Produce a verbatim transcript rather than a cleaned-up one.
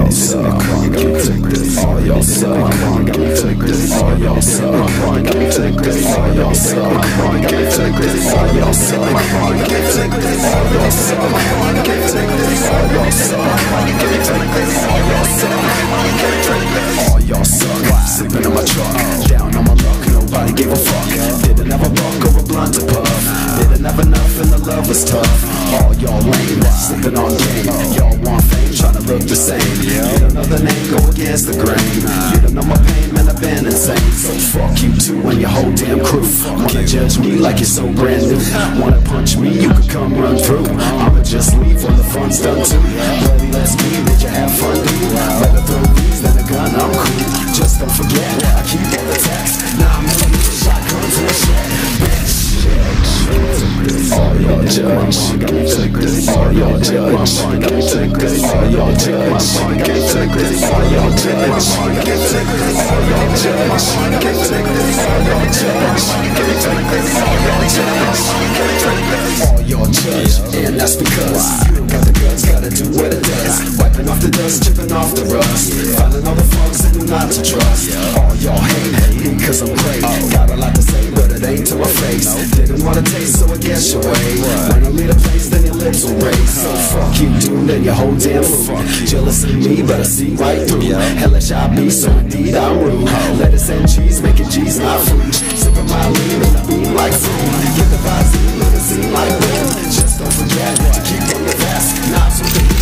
y'all suck. All y'all suck. All y'all suck. All y'all suck. All y'all suck. All y'all suck. All y'all suck. All y'all suck. All y'all suck. Sleeping in my truck, down on my luck, nobody gave a fuck. Didn't have a buck or a blunt to puff. Didn't have enough and the love was tough. All y'all lame, sleeping on game. Y'all want fame, trying to look the same. Need another name, go against the grain. You don't know my pain, man, I've been insane. So fuck you too and your whole damn crew. Wanna judge me like you're so brand new. Wanna punch me, you could come run through. I'ma just leave when the fun's done too. Buddy, let's be, did you have fun, dude? Better throw these than a gun, I'm cool. Just don't forget, I keep all the text. Now I'm gonna use a shotgun to a shed, bitch. All y'all judge, all y'all judge, all y'all judge, all y'all judge, all y'all judge, all y'all judge, all y'all judge, and that's because you got the guts, gotta do what it does. Wiping off the dust, chipping off the rust, finding all the folks and who not to trust. All y'all hate me cause I'm great, got a lot to say but it ain't to my face. Didn't wanna taste so I guess you're way. When I leave a place then your lips will raise. So fuck you dude and your whole damn move. Jealous of me but I see right through. Hellish I be so indeed I'm rude. Lettuce and cheese making cheese not fruit. Sipping my lean and I beam like fruit. Get the vibes in, let it seem like boom. Just don't forget to keep on your vest. Knobs with the